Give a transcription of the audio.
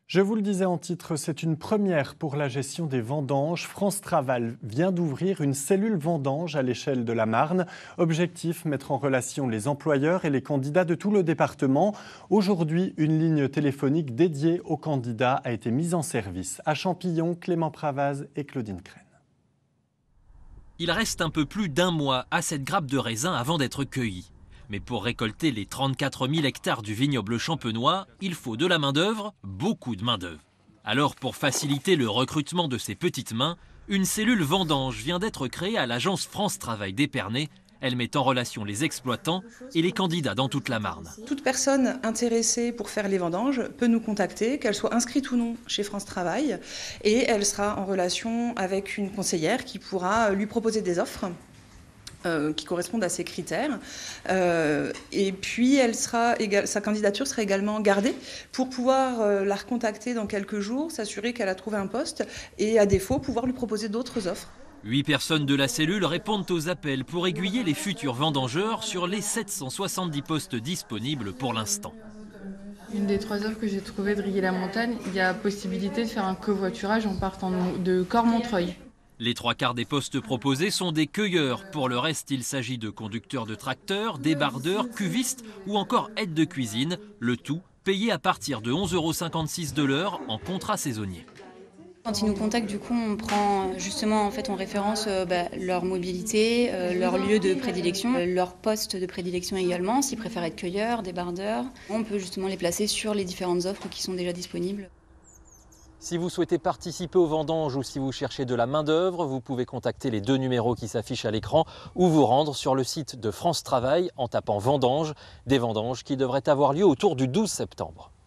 Je vous le disais en titre, c'est une première pour la gestion des vendanges. France Travail vient d'ouvrir une cellule vendange à l'échelle de la Marne. Objectif, mettre en relation les employeurs et les candidats de tout le département. Aujourd'hui, une ligne téléphonique dédiée aux candidats a été mise en service. À Champillon, Clément Pravaz et Claudine Crène. Il reste un peu plus d'un mois à cette grappe de raisin avant d'être cueillie. Mais pour récolter les 34 000 hectares du vignoble champenois, il faut de la main-d'œuvre, beaucoup de main-d'œuvre. Alors, pour faciliter le recrutement de ces petites mains, une cellule vendange vient d'être créée à l'agence France Travail d'Épernay. Elle met en relation les exploitants et les candidats dans toute la Marne. Toute personne intéressée pour faire les vendanges peut nous contacter, qu'elle soit inscrite ou non chez France Travail, et elle sera en relation avec une conseillère qui pourra lui proposer des offres qui correspondent à ces critères. Et puis sa candidature sera également gardée pour pouvoir la recontacter dans quelques jours, s'assurer qu'elle a trouvé un poste et à défaut pouvoir lui proposer d'autres offres. 8 personnes de la cellule répondent aux appels pour aiguiller les futurs vendangeurs sur les 770 postes disponibles pour l'instant. Une des 3 offres que j'ai trouvées de Riller-la-Montagne, il y a possibilité de faire un covoiturage en partant de Cormontreuil. Les 3/4 des postes proposés sont des cueilleurs. Pour le reste, il s'agit de conducteurs de tracteurs, débardeurs, cuvistes ou encore aides de cuisine. Le tout payé à partir de 11,56 € de l'heure en contrat saisonnier. Quand ils nous contactent, du coup, on prend justement en référence leur mobilité, leur lieu de prédilection, leur poste de prédilection également, s'ils préfèrent être cueilleurs, débardeurs. On peut justement les placer sur les différentes offres qui sont déjà disponibles. Si vous souhaitez participer aux vendanges ou si vous cherchez de la main-d'œuvre, vous pouvez contacter les 2 numéros qui s'affichent à l'écran ou vous rendre sur le site de France Travail en tapant vendanges, des vendanges qui devraient avoir lieu autour du 12 septembre.